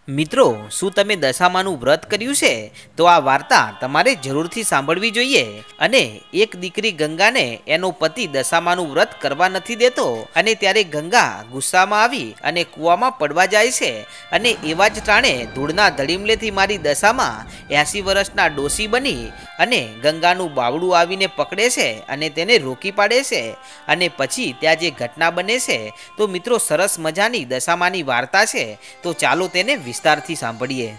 મિત્રો, શું તમે દશામાનું વ્રત કર્યું છે? તો આ વાર્તા તમારે જરૂરથી સાંભળવી જોઈએ. અને એક દીકરી ગંગાને એનો પતિ દશામાનું વ્રત કરવા નથી દેતો અને ત્યારે ગંગા ગુસ્સામાં આવી અને કૂવામાં પડવા જાય છે. અને એવા જ ટાણે ધૂળના ધડીમલેથી મારી દશામાં 80 વર્ષના ડોસી બની અને ગંગાનું બાવડું આવીને પકડે છે અને તેને રોકી પાડે છે. અને પછી ત્યાં જે ઘટના બને છે તો મિત્રો સરસ મજાની દશામાની વાર્તા છે. તો ચાલો તેને વિસ્તારથી સાંભળીએ.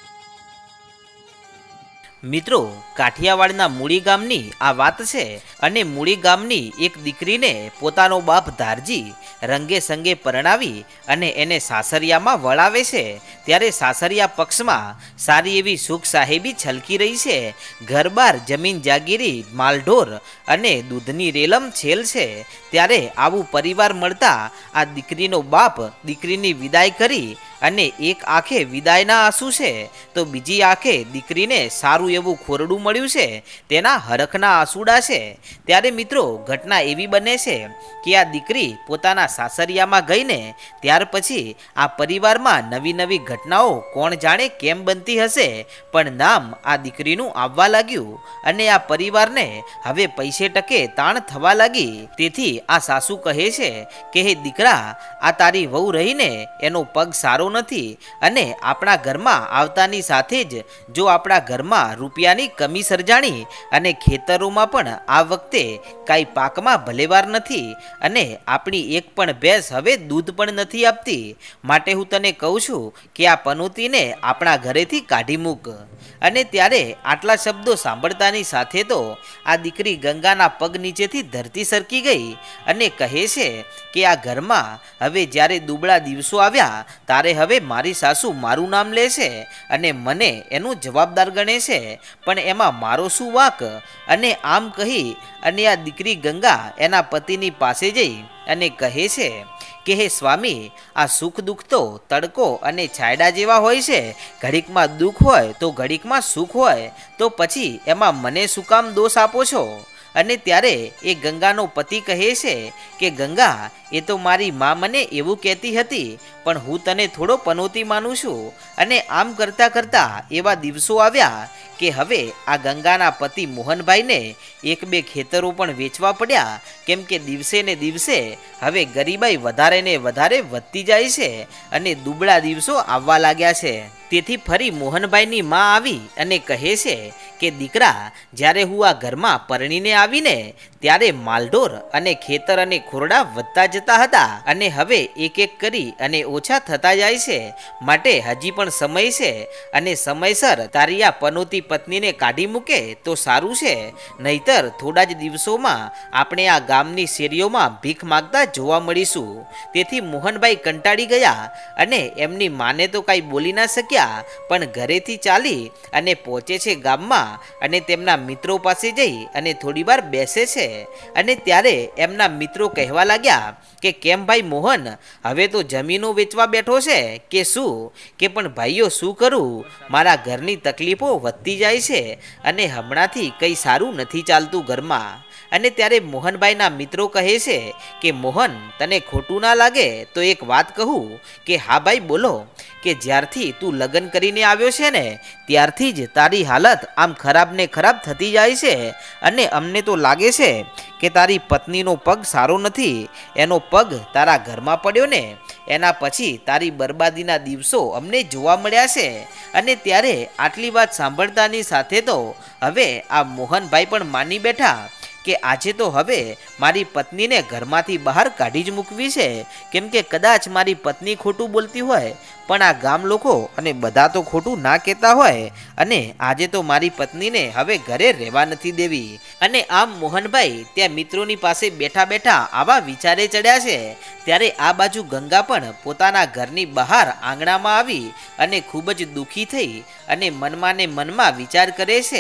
મિત્રો, કાઠિયાવાડના મૂળી ગામની આ વાત છે. અને મૂળી ગામની એક દીકરીને પોતાનો બાપ ધારજી રંગે સંગે પરણાવી અને એને સાસરિયામાં વળાવે છે. ત્યારે સાસરિયા પક્ષમાં સારી એવી સુખ સાહેબી છલકી રહી છે. ઘરબાર જમીન જાગીરી માલઢોર અને દૂધની રેલમ છેલ છે. ત્યારે આવું પરિવાર મળતા આ દીકરીનો બાપ દીકરીની વિદાય કરી અને એક આંખે વિદાયના આંસુ છે તો બીજી આંખે દીકરીને સારું એવું ખોરડું મળ્યું છે તેના હરખના આંસુડા છે. ત્યારે મિત્રો ઘટના એવી બને છે કે આ દીકરી પોતાના સાસરિયામાં ગઈને ત્યાર પછી આ પરિવારમાં નવી નવી ઘટનાઓ કોણ જાણે કેમ બનતી હશે પણ નામ આ દીકરીનું આવવા લાગ્યું અને આ પરિવારને હવે પૈસે ટકે તાણ થવા લાગી. તેથી આ સાસુ કહે છે કે હે દીકરા, આ તારી વહુ રહીને એનો પગ સારો નથી અને આપણા ઘરમાં આવતાની સાથે જ જો આપણા ઘરમાં રૂપિયાની કમી સર્જાણી અને ખેતરોમાં પણ આ વખતે કાંઈ પાકમાં ભલેવાર નથી અને આપણી એક પણ ભેંસ હવે દૂધ પણ નથી આપતી. માટે હું તને કહું છું કે આ પનોતીને આપણા ઘરેથી કાઢી મૂક. અને ત્યારે આટલા શબ્દો સાંભળતાની સાથે તો આ દીકરી ગંગાના પગ નીચેથી ધરતી સરકી ગઈ અને કહે છે કે આ ઘરમાં હવે જ્યારે દુબળા દિવસો આવ્યા ત્યારે હવે મારી સાસુ મારું નામ લે છે અને મને એનું જવાબદાર ગણે છે પણ એમાં મારો શું વાંક? અને આમ કહી અને આ દીકરી ગંગા એના પતિની પાસે જઈ અને કહે છે કે હે સ્વામી, આ સુખ દુઃખ તો તડકો અને છાયડા જેવા હોય છે. ઘડીકમાં દુઃખ હોય તો ઘડીકમાં સુખ હોય, તો પછી એમાં મને શું કામ દોષ આપો છો? અને ત્યારે એ ગંગાનો પતિ કહે છે કે ગંગા, એ તો મારી મા મને એવું કહેતી હતી પણ હું તને થોડો પનોતી માનું છું. અને આમ કરતાં કરતાં એવા દિવસો આવ્યા કે હવે આ ગંગાના પતિ મોહનભાઈને એક બે ખેતરો પણ વેચવા પડ્યા કેમ કે દિવસે ને દિવસે હવે ગરીબાઈ વધારે ને વધારે વધતી જાય છે અને દુબળા દિવસો આવવા લાગ્યા છે. તેથી ફરી મોહનભાઈની મા આવી અને કહે છે કે દીકરા, જ્યારે હું આ ઘરમાં પરણીને આવીને ત્યારે માલઢોર અને ખેતર અને ખોરડા વધતા જતા હતા અને હવે એક એક કરી અને ઓછા થતા જાય છે. માટે હજી પણ સમય છે અને સમયસર તારી આ પનોતી પત્નીને કાઢી મૂકે તો સારું છે, નહીતર થોડા જ દિવસોમાં આપણે આ ગામની શેરીઓમાં ભીખ માગતા જોવા મળીશું. તેથી મોહનભાઈ કંટાળી ગયા અને એમની માને તો કાંઈ બોલી ના શક્યા પણ ઘરેથી ચાલી અને પહોંચે છે ગામમાં અને તેમના મિત્રો પાસે જઈ અને થોડી વાર બેસે છે. અને ત્યારે એમના મિત્રો કહેવા લાગ્યા કે કેમ ભાઈ મોહન, હવે તો જમીનો વેચવા બેઠો છે કે શું? કે પણ ભાઈઓ શું કરું, મારા ઘરની તકલીફો વધતી જાય છે અને હમણાંથી કંઈ સારું નથી ચાલતું ઘરમાં. અને ત્યારે મોહનભાઈના મિત્રો કહે છે કે મોહન, તને ખોટું ના લાગે તો એક વાત કહું? કે હા ભાઈ બોલો. કે જ્યારથી તું લગ્ન કરીને આવ્યો છે ને ત્યારથી જ તારી હાલત આમ ખરાબ ને ખરાબ થતી જાય છે અને અમને તો લાગે છે કે તારી પત્નીનો પગ સારો નથી, એનો પગ તારા ઘરમાં પડ્યો ને એના પછી તારી બરબાદીના દિવસો અમને જોવા મળ્યા છે. અને ત્યારે આટલી વાત સાંભળતાની સાથે તો હવે આ મોહનભાઈ પણ માની બેઠા કે આજે તો હવે મારી પત્નીને ઘરમાંથી બહાર કાઢી જ મૂકવી છે કેમ કે કદાચ મારી પત્ની ખોટું બોલતી હોય પણ આ ગામ લોકો અને બધા તો ખોટું ના કહેતા હોય અને આજે તો મારી પત્નીને હવે ઘરે રહેવા નથી દેવી. અને આમ મોહનભાઈ ત્યાં મિત્રોની પાસે બેઠા બેઠા આવા વિચારે ચડ્યા છે. ત્યારે આ બાજુ ગંગા પણ પોતાના ઘરની બહાર આંગણામાં આવી અને ખૂબ જ દુઃખી થઈ અને મનમાં ને મનમાં વિચાર કરે છે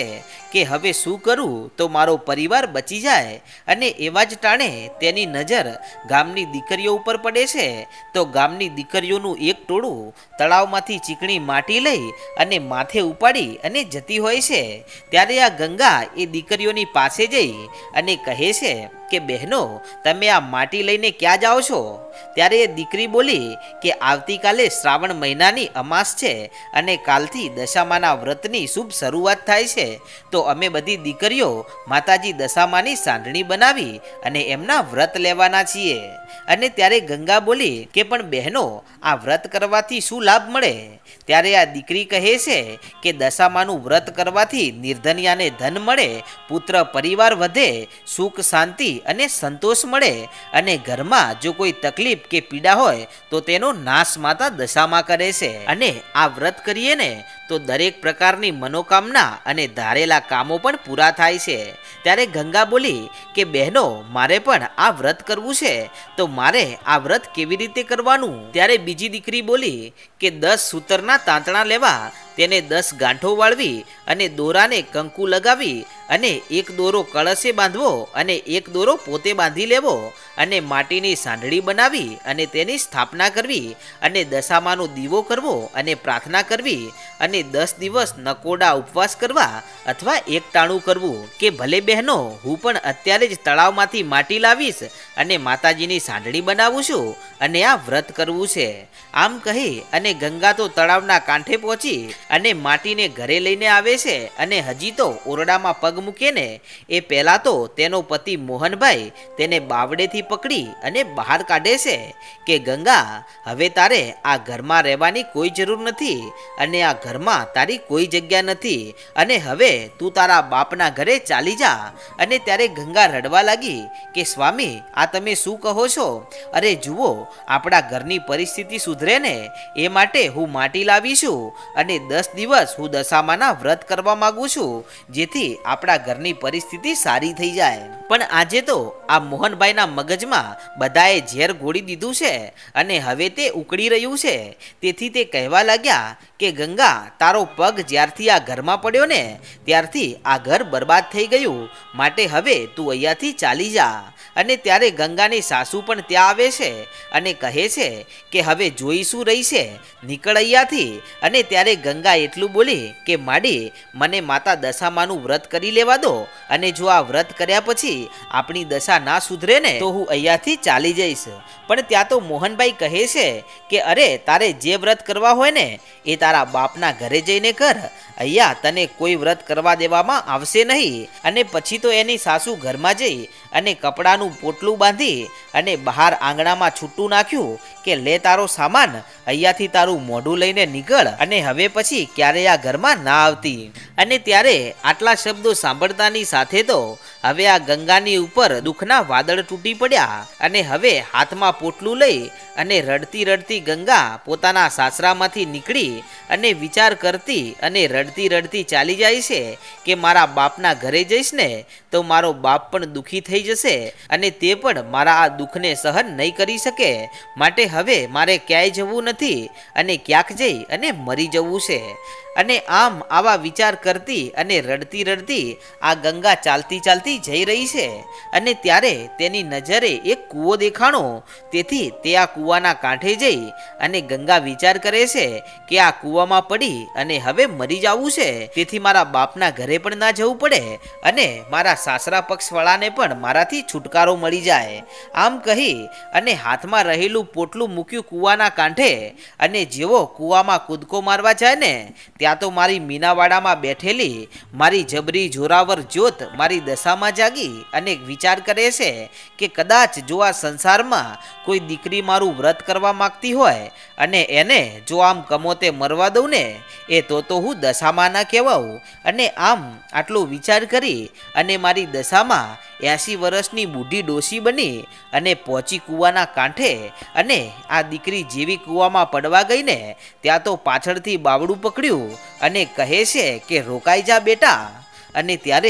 કે હવે શું કરું તો મારો પરિવાર બચી જાય, અને એવા જ ટાણે તેની નજર ગામની દીકરીઓ ઉપર પડે છે. તો ગામની દીકરીઓનું એક ટોળું તળાવમાંથી ચીકણી માટી લઈ અને માથે ઉપાડી અને જતી હોય છે. ત્યારે આ ગંગા એ દીકરીઓની પાસે જઈ અને કહે છે કે બહેનો, તમે આ માટી લઈને ક્યાં જાઓ છો? ત્યારે એ દીકરી બોલી કે આવતીકાલે શ્રાવણ મહિનાની અમાસ છે અને કાલથી દશામાના વ્રતની શુભ શરૂઆત થાય છે. તો અમે બધી દીકરીઓ માતાજી દશામાની સાંઢણી બનાવી અને એમના વ્રત લેવાના છીએ. અને ત્યારે ગંગા બોલી કે પણ બહેનો, આ વ્રત કરવાથી શું લાભ મળે? ત્યારે આ દીકરી કહે છે કે દશામાનું વ્રત કરવાથી નિર્ધનિયાને ધન મળે, પુત્ર પરિવાર વધે, સુખ શાંતિ અને સંતોષ મળે, અને ઘરમાં જો કોઈ તકલીફ કે પીડા હોય તો તેનો નાશ માતા દશામાં કરે છે. અને આ વ્રત કરીએ ને તો દરેક પ્રકારની મનોકામના અને ધારેલા કામો પણ પૂરા થાય છે. ત્યારે ગંગા બોલી કે બહેનો, મારે પણ આ વ્રત કરવું છે, તો મારે આ વ્રત કેવી રીતે કરવાનું? ત્યારે બીજી દીકરી બોલી કે 10 સૂતરના તાંતણા લેવા, તેને 10 ગાંઠો વાળવી અને દોરાને કંકુ લગાવી અને એક દોરો કળશે બાંધવો અને એક દોરો પોતે બાંધી લેવો અને માટીની સાંઢળી બનાવી અને તેની સ્થાપના કરવી અને દશામાનો દીવો કરવો અને પ્રાર્થના કરવી અને 10 દિવસ નકોડા ઉપવાસ કરવા અથવા એકટાણું કરવું કે ભલે બહેનો, હું પણ અત્યારે જ તળાવમાંથી માટી લાવીશ અને માતાજીની સાંઢળી બનાવું છું અને આ વ્રત કરવું છે. આમ કહી અને ગંગા તો તળાવના કાંઠે પહોંચી અને માટીને ઘરે લઈને આવે છે. અને હજી તો ઓરડામાં પગ મૂકે ને એ પહેલા તો તેનો પતિ મોહનભાઈ તેને બાવડેથી પકડી અને બહાર કાઢે છે કે ગંગા, હવે તારે આ ઘરમાં રહેવાની કોઈ જરૂર નથી અને આ ઘરમાં તારી કોઈ જગ્યા નથી અને હવે તું તારા બાપના ઘરે ચાલી જા. અને ત્યારે ગંગા રડવા લાગી કે સ્વામી, આ તમે શું કહો છો? અરે જુઓ, આપણા ઘરની પરિસ્થિતિ સુધરે ને એ માટે હું માટી લાવી છું અને 10 દિવસ હું દશામાના વ્રત કરવા માંગુ છું, જેથી આપણા ઘરની પરિસ્થિતિ સારી થઈ જાય. પણ આજે તો આ મોહનભાઈના મગજમાં બધાએ ઝેર ઘોળી દીધું છે અને હવે તે ઉકળી રહ્યું છે. તેથી તે કહેવા લાગ્યા કે ગંગા, તારો પગ જ્યારથી આ ઘરમાં પડ્યો ને ત્યારથી આ ઘર બરબાદ થઈ ગયું, માટે હવે તું અહીંયાથી ચાલી જા. અને ત્યારે ગંગાની સાસુ પણ ત્યાં આવે છે અને કહે છે કે હવે જોઈ શું રહી છે, નીકળ અહીંયાથી. અને ત્યારે ગંગા એટલું બોલી કે માડી, મને માતા દશામાનું વ્રત કરી લેવા દો, અને જો આ વ્રત કર્યા પછી આપણી દશા ના સુધરે ને તો હું અહીંયાથી ચાલી જઈશ. પણ ત્યાં તો મોહનભાઈ કહે છે કે અરે, તારે જે વ્રત કરવા હોય ને એ તારા બાપના ઘરે જઈને કર, અહીંયા તને કોઈ વ્રત કરવા દેવામાં આવશે નહીં. અને પછી તો એની સાસુ ઘરમાં જઈ અને કપડાનું પોટલું બાંધી અને બહાર આંગણામાં છૂટું નાખ્યું કે લે તારો સામાન, અહીંયાથી તારું મોઢું લઈને નીકળ અને હવે પછી ક્યારેય આ ઘરમાં ના આવતી. અને ત્યારે આટલા શબ્દો સાંભળતાની સાથે તો હવે આ ગંગાની ઉપર દુઃખના વાદળ તૂટી પડ્યા અને હવે હાથમાં પોટલું લઈ અને રડતી રડતી ગંગા પોતાના સાસરામાંથી નીકળી અને વિચાર કરતી અને રડતી રડતી ચાલી જાય છે કે મારા બાપના ઘરે જઈશ ને તો મારો બાપ પણ દુઃખી થઈ જશે અને તે પણ મારા આ દુઃખને સહન નહીં કરી શકે, માટે હવે મારે ક્યાંય જવું નથી અને ક્યાંક જઈ અને મરી જવું છે. અને આમ આવા વિચાર કરતી અને રડતી રડતી આ ગંગા ચાલતી ચાલતી જઈ રહી છે. અને ત્યારે તેની નજરે એક કૂવો દેખાણો. તેથી તે આ કૂવાના કાંઠે જઈ અને ગંગા વિચાર કરે છે કે આ કૂવામાં પડી અને હવે મરી જવું છે, તેથી મારા બાપના ઘરે પણ ના જવું પડે અને મારા સાસરા પક્ષવાળાને પણ મારાથી છુટકારો મળી જાય. આમ કહી અને હાથમાં રહેલું પોટલું મૂક્યું કૂવાના કાંઠે અને જેવો કૂવામાં કૂદકો મારવા જાય ને ત્યાં તો મારી મીનાવાડામાં બેઠેલી મારી જબરી જોરાવર જ્યોત મારી દશામાં જાગી અને વિચાર કરે છે કે કદાચ જો આ સંસારમાં કોઈ દીકરી મારું વ્રત કરવા માંગતી હોય અને એને જો આમ કમોતે મરવા દઉં ને એ તો હું દશામાં ના કહેવાઉં. અને આમ આટલો વિચાર કરી અને મારી દશામાં 80 વર્ષની બુઢી ડોશી બની અને પહોંચી કૂવાના કાંઠે. અને આ દીકરી જેવી કૂવામાં પડવા ગઈ ને ત્યાં તો પાછળથી બાવડું પકડ્યું અને કહે છે કે રોકાઈ જા બેટા. અને ત્યારે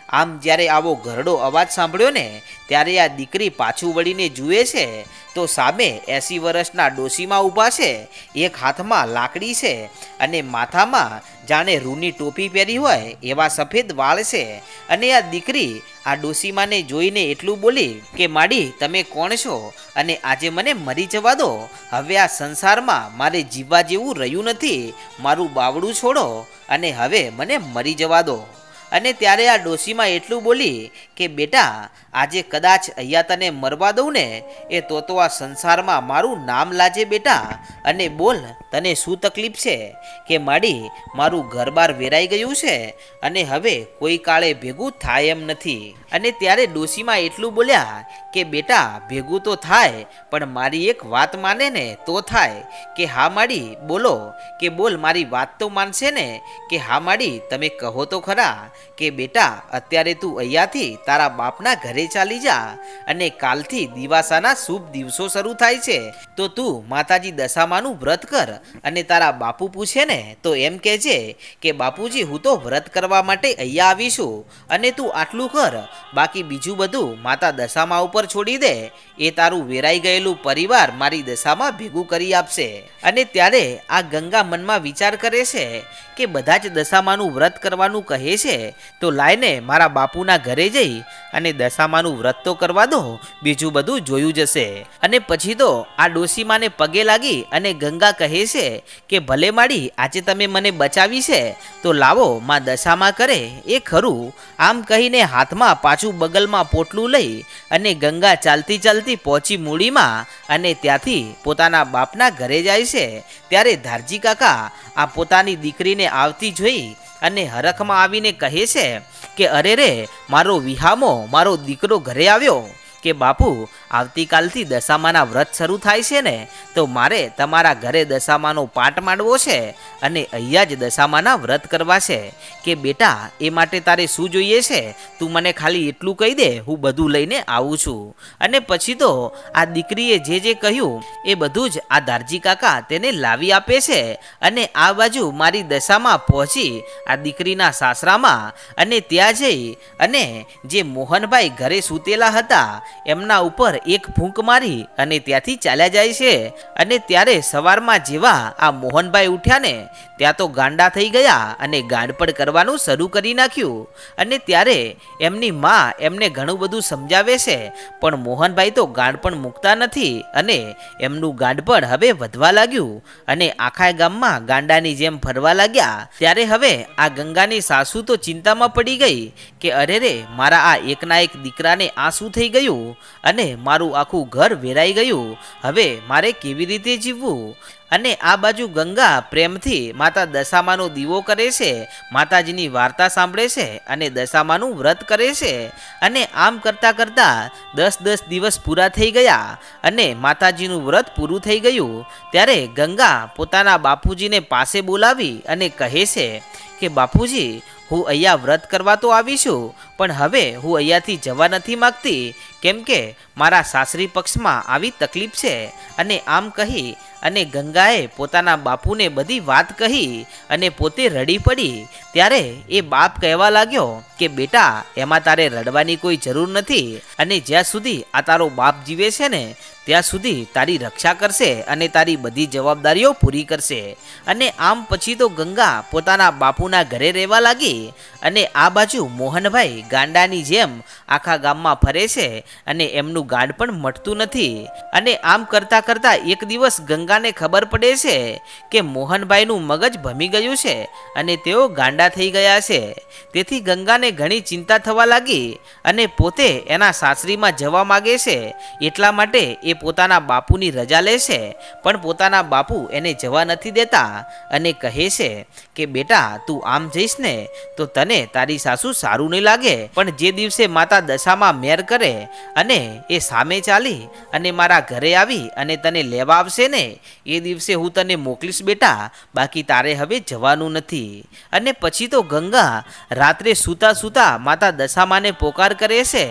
આમ જ્યારે આવો ઘરડો અવાજ સાંભળ્યો ને ત્યારે આ દીકરી પાછું વળીને જુએ છે તો સામે 80 વર્ષના ડોશીમાં ઊભા છે, એક હાથમાં લાકડી છે અને માથામાં જાણે રૂની ટોપી પહેરી હોય એવા સફેદ વાળ છે. અને આ દીકરી આ ડોશીમાને જોઈને એટલું બોલી કે માડી તમે કોણ છો અને આજે મને મરી જવા દો. હવે આ સંસારમાં મારે જીવવા જેવું રહ્યું નથી. મારું બાવડું છોડો અને હવે મને મરી જવા દો. અને ત્યારે આ ડોશીમાં એટલું બોલી કે બેટા આજે કદાચ અહીંયા તને મરવા દઉં ને એ તો આ સંસારમાં મારું નામ લાજે બેટા. અને બોલ તને શું તકલીફ છે કે માડી મારું ઘર-બાર વેરાઈ ગયું છે અને હવે કોઈ કાળે ભેગું થાય એમ નથી. અને ત્યારે ડોશીમાં એટલું બોલ્યા કે બેટા ભેગું તો થાય પણ મારી એક વાત માને ને તો થાય. કે હા માડી બોલો. કે બોલ મારી વાત તો માનશે ને. કે હા માડી તમે કહો તો ખરા કે બેટા અત્યારે તું અહીંયાથી તારા બાપના ઘરે ચાલી જા અને કાલથી દિવાસાના શુભ દિવસો શરૂ થાય છે તો તું માતાજી દશામાનું વ્રત કર અને તારા બાપુ પૂછે ને તો એમ કહેજે કે બાપુજી હું તો વ્રત કરવા માટે અહીંયા આવીશું અને તું આટલું કર, બાકી બીજું બધું માતા દશામા ઉપર છોડી દે. એ તારું વેરાઈ ગયેલું પરિવાર મારી દશામાં ભેગું કરી આપશે. અને ત્યારે આ ગંગા મનમાં વિચાર કરે છે કે બધા જ દશામાનું વ્રત કરવાનું કહે છે તો લાઈને મારા બાપુના ઘરે જઈ અને દશામાનું વ્રત તો કરવા દો, બીજું બધું જોયું જશે. અને પછી તો આ ડોશીમાને પગે લાગી અને ગંગા કહે છે કે ભલે માડી આજે તમે મને બચાવી છે તો લાવો માં દશામાં કરે એ ખરું. આમ કહીને હાથમાં પાછું બગલમાં પોટલું લઈ અને ગંગા ચાલતી ચાલતી પહોંચી મૂડીમાં અને ત્યાંથી પોતાના બાપના ઘરે જાય છે. ત્યારે ધારજી કાકા આ પોતાની દીકરીને આવતી જોઈ અને હરખમાં આવીને કહે છે કે અરે રે મારો વિહામો મારો દીકરો ઘરે આવ્યો. કે બાપુ આવતીકાલથી દશામાના વ્રત શરૂ થાય છે ને તો મારે તમારા ઘરે દશામાનો પાઠ માંડવો છે અને અહીંયા જ દશામાના વ્રત કરવા છે. કે બેટા એ માટે તારે શું જોઈએ છે તું મને ખાલી એટલું કહી દે, હું બધું લઈને આવું છું. અને પછી તો આ દીકરીએ જે કહ્યું એ બધું જ આ ધારજી કાકા તેને લાવી આપે છે. અને આ બાજુ મારી દશામાં પહોંચી આ દીકરીના સાસરામાં અને ત્યાં જઈ અને જે મોહનભાઈ ઘરે સૂતેલા હતા એમના ઉપર એક ફૂંક મારી અને ત્યાંથી ચાલ્યા જાય છે. અને ત્યારે સવારમાં જેવા આ મોહનભાઈ ઉઠ્યા ને ત્યાં તો ગાંડા થઈ ગયા અને ગાંડપણ કરવાનું શરૂ કરી નાખ્યું. અને ત્યારે એમની માં એમને ઘણું બધું સમજાવે છે પણ મોહનભાઈ તો ગાંડપણ મૂકતા નથી અને એમનું ગાંડપણ હવે વધવા લાગ્યું અને આખા ગામમાં ગાંડાની જેમ ફરવા લાગ્યા. ત્યારે હવે આ ગંગાની સાસુ તો ચિંતામાં પડી ગઈ કે અરે રે મારા આ એકના એક દીકરાને આ શું થઈ ગયું અને મારું આખું ઘર વેરાઈ ગયું, હવે મારે કેવી રીતે જીવવું. અને આ બાજુ ગંગા પ્રેમથી માતા દશામાનો દીવો કરે છે, માતાજીની વાર્તા સાંભળે છે અને દશામાનું વ્રત કરે છે. અને આમ કરતાં કરતાં 10 દિવસ પૂરા થઈ ગયા અને માતાજીનું વ્રત પૂરું થઈ ગયું. ત્યારે ગંગા પોતાના બાપુજીને પાસે બોલાવી અને કહે છે કે બાપુજી હું અહીંયા વ્રત કરવા તો આવી છું પણ હવે હું અહીંયાથી જવા નથી માગતી કેમ કે મારા સાસરી પક્ષમાં આવી તકલીફ છે. અને આમ કહી અને ગંગાએ પોતાના બાપુને બધી વાત કહી અને પોતે રડી પડી. ત્યારે એ બાપ કહેવા લાગ્યો કે બેટા એમાં તારે રડવાની કોઈ જરૂર નથી અને જ્યાં સુધી આ તારો બાપ જીવે છે ને ત્યાં સુધી તારી રક્ષા કરશે અને તારી બધી જવાબદારીઓ પૂરી કરશે. અને આમ પછી તો ગંગા પોતાના બાપુના ઘરે રહેવા લાગી અને આ બાજુ મોહનભાઈ ગાંડાની જેમ આખા ગામમાં ફરે છે અને એમનું ગાંડ પણ મટતું નથી. અને આમ કરતાં કરતાં એક દિવસ ગંગાને ખબર પડે છે કે મોહનભાઈનું મગજ ભમી ગયું છે અને તેઓ ગાંડા થઈ ગયા છે. તેથી ગંગાને ઘણી ચિંતા થવા લાગી અને પોતે એના સાસરીમાં જવા માગે છે. એટલા માટે એ પોતાના બાપુની રજા લે છે પણ પોતાના બાપુ એને જવા નથી દેતા અને કહે છે કે બેટા તું આમ જઈશ ને તો તને તારી સાસુ સારું નહીં લાગે, પણ જે દિવસે માતા દશામાં મેર કરે અને એ સામે ચાલી અને મારા ઘરે આવી અને તને લેવા આવશે ને એ દિવસે હું તને મોકલીશ બેટા, બાકી તારે હવે જવાનું નથી. અને પછી તો ગંગા રાત્રે સૂતા સૂતા માતા દશામાને પોકાર કરે છે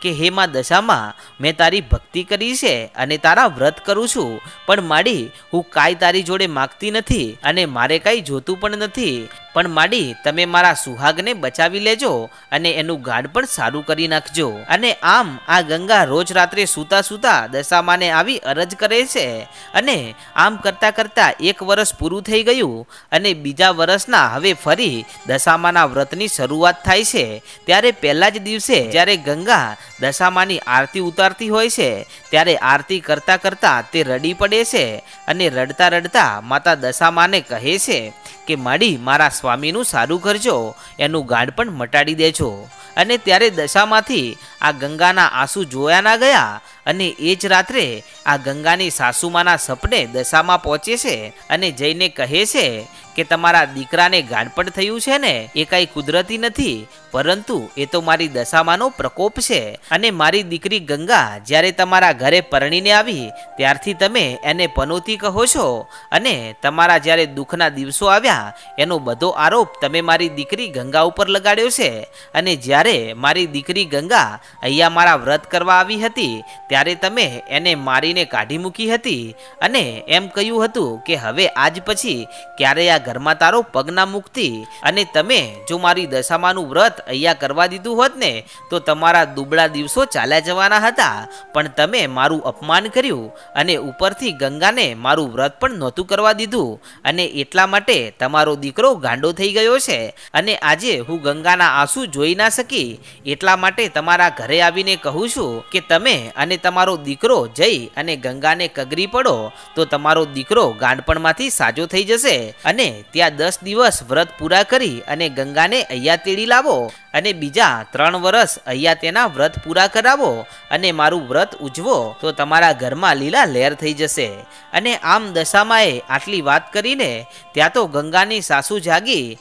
કે હે માં દશામાં મેં તારી ભક્તિ કરી છે અને તારા વ્રત કરું છું, પણ માડી હું કાંઈ તારી જોડે માગતી નથી અને મારે કાંઈ જોતું પણ નથી, પણ માડી તમે મારા સુહાગને બચાવી લેજો અને એનું ગાઢ પણ સારું કરી નાખજો. અને આમ આ ગંગા રોજ રાત્રે સૂતા સૂતા દશામાને આવી અરજ કરે છે. અને આમ કરતાં કરતાં 1 વર્ષ પૂરું થઈ ગયું અને બીજા વર્ષના હવે ફરી દશામાના વ્રતની શરૂઆત થાય છે. ત્યારે પહેલા જ દિવસે જ્યારે ગંગા દશામાની આરતી ઉતારતી હોય છે ત્યારે આરતી કરતાં કરતાં તે રડી પડે છે અને રડતા રડતા માતા દશામાને કહે છે કે માડી મારા સ્વામીનું સારું કરજો, એનું ગાઢ પણ મટાડી દેજો. અને ત્યારે દશામાંથી આ ગંગાના આંસુ જોયા ના ગયા અને એ જ રાત્રે આ ગંગાની સાસુમાના સપને દશામાં પહોંચે છે અને જઈને કહે છે કે તમારા દીકરાને ગાઢ પણ થયું છે ને એ કાંઈ કુદરતી નથી, પરંતુ એ તો મારી દશામાનો પ્રકોપ છે. અને મારી દીકરી ગંગા જ્યારે તમારા ઘરે પરણીને આવી ત્યારથી તમે એને પનોતી કહો છો અને તમારા જ્યારે દુઃખના દિવસો આવ્યા એનો બધો આરોપ તમે મારી દીકરી ગંગા ઉપર લગાડ્યો છે. અને જ્યારે મારી દીકરી ગંગા અહીંયા મારા વ્રત કરવા આવી હતી ત્યારે તમે એને મારીને કાઢી મૂકી હતી અને એમ કહ્યું હતું કે હવે આજ પછી ક્યારેય આ ઘરમાં તારો પગ ના મૂકતી, અને તમે જો મારી દશામાનું વ્રત અહીંયા કરવા દીધું હોત ને તો તમારા દુબળા દિવસો ચાલ્યા જવાના હતા, પણ તમે મારું અપમાન કર્યું અને ઉપરથી ગંગાને મારું વ્રત પણ નહોતું કરવા દીધું અને એટલા માટે તમારો દીકરો ગાંડો થઈ ગયો છે. અને આજે હું ગંગાના આંસુ જોઈ ના શકી એટલા માટે તમારા ઘરે આવીને કહું છું કે તમે અને તમારો દીકરો જઈ અને ગંગાને કગરી પડો તો તમારો દીકરો ગાંડપણમાંથી સાજો થઈ જશે. અને ત્યાં 10 દિવસ વ્રત પૂરા કરી અને ગંગાને અહીંયા તેડી લાવો અને બીજા 3 વર્ષ અહીંયા તેના વ્રત પૂરા કરાવો અને મારું વ્રત ઉજવો તો તમારા ઘરમાં લીલા લહેર થઈ જશે. અને આમ દશામાએ આટલી વાત કરીને ત્યાં તો ગંગાની સાસુ જાગી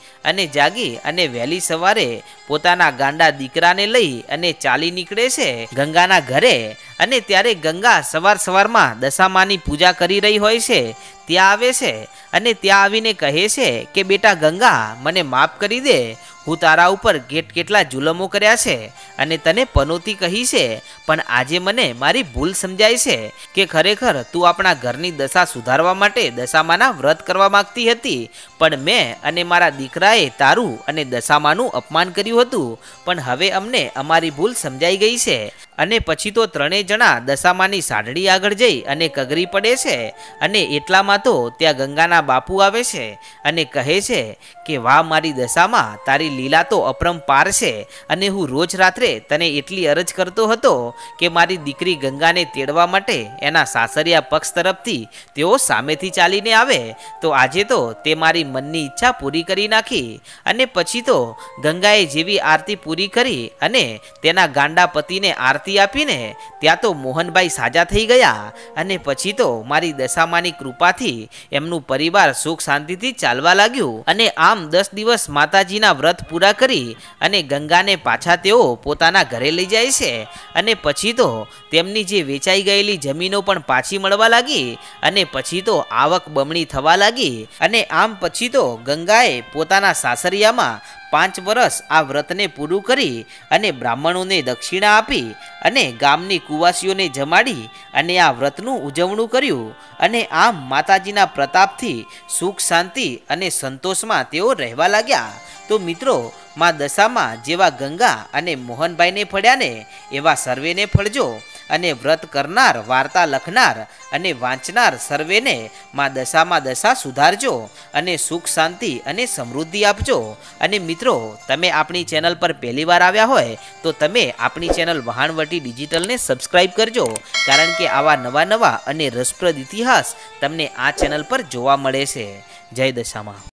અને વહેલી સવારે પોતાના ગાંડા દીકરાને લઈ અને ચાલી નીકળે છે ગંગાના ઘરે. અને ત્યારે ગંગા સવારમાં દશામાની પૂજા કરી રહી હોય છે ત્યાં આવે છે અને ત્યાં આવીને કહે છે કે બેટા ગંગા મને માફ કરી દે, હું તારા ઉપર કેટલા જુલમો કર્યા છે અને તને પનોતી કહી છે, પણ આજે મને મારી ભૂલ સમજાય છે કે ખરેખર તું આપણા ઘરની દશા સુધારવા માટે દશામાના વ્રત કરવા માંગતી હતી, પણ મેં અને મારા દીકરાએ તારું અને દશામાનું અપમાન કર્યું હતું, પણ હવે અમને અમારી ભૂલ સમજાઈ ગઈ છે. અને પછી તો 3 જણા દશામાની સાઢળી આગળ જઈ અને કગરી પડે છે અને એટલામાં તો ત્યાં ગંગાના બાપુ આવે છે અને કહે છે કે વાહ મારી દશામાં, તારી લીલા તો અપરંપાર છે અને હું રોજ રાત્રે તને એટલી અરજ કરતો હતો કે મારી દીકરી ગંગાને તેડવા માટે એના સાસરિયા પક્ષ તરફથી તેઓ સામેથી ચાલીને આવે, તો આજે તો તે મારી મનની ઈચ્છા પૂરી કરી નાખી. અને પછી તો ગંગાએ જેવી આરતી પૂરી કરી અને તેના ગાંડા પતિને આરતી આપીને ત્યાં તો મોહનભાઈ સાજા થઈ ગયા અને પછી તો મારી દશામાની કૃપાથી એમનું પરિવાર સુખ શાંતિથી ચાલવા લાગ્યું. અને આમ 10 દિવસ માતાજીના વ્રત પૂરા કરી અને ગંગાને પાછા તેઓ પોતાના ઘરે લઈ જાય છે અને પછી તો તેમની જે વેચાઈ ગયેલી જમીનો પણ પાછી મળવા લાગી અને પછી તો આવક બમણી થવા લાગી. અને આમ પછી તો ગંગાએ પોતાના સાસરિયામાં 5 વર્ષ આ વ્રતને પૂરું કરી અને બ્રાહ્મણોને દક્ષિણા આપી અને ગામની કુવાસીઓને જમાડી અને આ વ્રતનું ઉજવણું કર્યું. અને આમ માતાજીના પ્રતાપથી સુખ શાંતિ અને સંતોષમાં તેઓ રહેવા લાગ્યા. તો મિત્રો, માં દશામાં જેવા ગંગા અને મોહનભાઈને ફળ્યા ને એવા સર્વેને ફળજો અને વ્રત કરનાર, વાર્તા લખનાર અને વાંચનાર સર્વેને માં દશામાં દશા સુધારજો અને સુખ શાંતિ અને સમૃદ્ધિ આપજો. અને મિત્રો, તમે આપણી ચેનલ પર પહેલી વાર આવ્યા હોય તો તમે આપણી ચેનલ વહાણવટી ડિજિટલને સબસ્ક્રાઈબ કરજો, કારણ કે આવા નવા અને રસપ્રદ ઇતિહાસ તમને આ ચેનલ પર જોવા મળે છે. જય દશામાં.